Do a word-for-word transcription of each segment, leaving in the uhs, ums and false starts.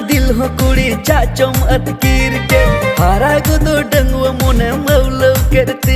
दिल हो कुड़ी चाचम अतकीर के हारा गुदो डंगवा मोने मौलव करती।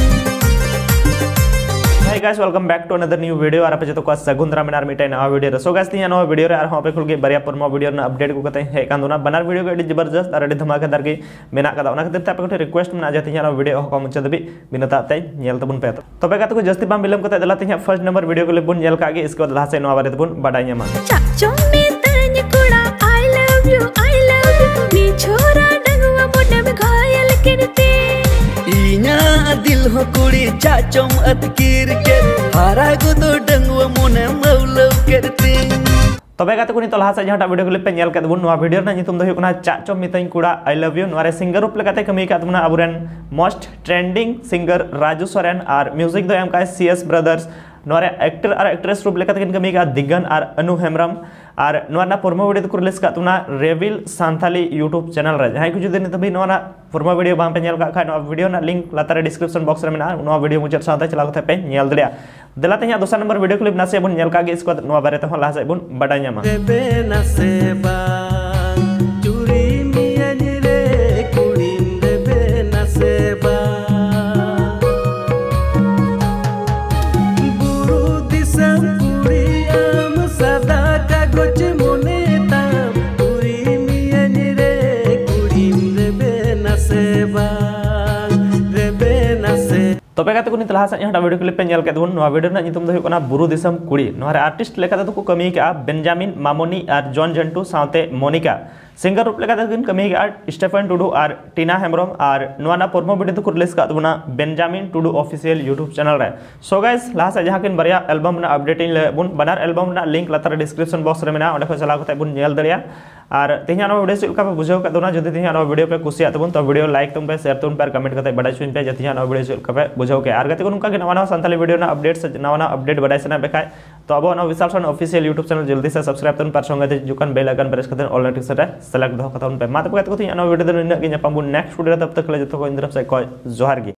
Hey guys, welcome back to another new video. आर पे जो तो का सगुंदरा में आर मिटाई नवा वीडियो रसो गाइस तीन नवा वीडियो रे आर हम पे खुल के बरिया पर मो वीडियो ना अपडेट को कते हे कांदोना बनार वीडियो के जबरदस्त और धमाकेदार के मेना कदा ओना खातिर तापे को रिक्वेस्ट में आ जाती है वीडियो को मुझे दबी बिनता तय नेल तबुन पे तो पे को जस्ती बाम बिलम कते दला तिया फर्स्ट नंबर वीडियो को लेबुन नेल कागे इसके बाद लहा से नवा बारे तबुन बडाई मा चाचो में तन कुड़ा I love you I love you नी छोरा डंगवा मोने में घायल करते इना दिल हो कुड़ी चाचम अतकीर के हारा गुदो डंगवा मोने मौलव करती। तबे गाते कुनी तलहा से जहां वीडियो क्लिप पे नेल कदबुन नवा वीडियो ना नितुम दो हुकना चाचो मितई कुड़ा आई लव यू नवारे सिंगर रूप लेकाते कमी कातमुना अबुरेन most trending singer Raju Soren और म्यूजिक दो एम का सीएस ब्रदर्स नवारे एक्टर और एक्ट्रेस रूप लेकाते किन कमी का दिगन और अनु हेमरम और नवाना फॉर्मा वीडियो को रिलीज कातुना रेविल सांथाली यूट्यूब चैनल रे जहां कुछ दिन तभी नवाना फॉर्मा वीडियो बाम पे नेल का खाय नवा वीडियो ना लिंक लातारे डिस्क्रिप्शन बॉक्स रे मेना नवा वीडियो मुझे साथे चला कते पे नेल दलिया दलाते nya दूसरा नंबर वीडियो क्लिप ना से बन नेल का गे इसको नवा बारे तो लहा से बन बडा न्यामा रेबे ना से बा चूरी मिया नी रे कुड़ी रेबे ना से बा बुरु दिसम कुड़ी आम सदा कागज मोने ताम चूरी मिया नी रे कुड़ी रेबे ना से बा रेबे ना से तबे गाते कुनी तलहा से यहाँ वीडियो क्लिप पे नेल केदबुन नवा वीडियो ना नितुम दो हुकना बुरु दिसम कुड़ी नवारे आर्टिस्ट लेकाते तो कमी का बेंजामिन मामोनी और जॉन जंटू साथे मोनिका सिंगर रूप लेकाते किन कमी का स्टेफन टुडू और टीना हेमरम और नवाना फॉर्मा वीडियो तो रिलीज कातबुना Benjamin Tudu official YouTube channel रे सो गाइस लहा से जहां किन बरिया एल्बम ना अपडेट इन लेबुन बनार एल्बम ना लिंक लातार डिस्क्रिप्शन बॉक्स रे मेना ओंडे को चला कते बुन नेल दरिया और तिहिया नो वीडियो सिलका पे बुझाव कादोना जदि तिहिया नो वीडियो पे कुसिया तबुन तो वीडियो लाइक तुम पे शेयर तुम पर कमेंट कते बडाई सुन पे जतिया नो वीडियो सिलका पे बुझाव के आर गते उनका के नवा नवा संताली वीडियो ना अपडेट से नवा नवा अपडेट बडाई सना बेखाय तो अब ना Vishal son official YouTube channel जल्दी से सब्सक्राइब तुम पर संगे जुकान बेल आइकन प्रेस करते ऑल नोटिफिकेशन सेलेक्ट दो कता उन पे मात पे तो इन वीडियो दिन ने के पाबुन नेक्स्ट वीडियो तब तक ले जतो को इंद्रप से को जोहार गी।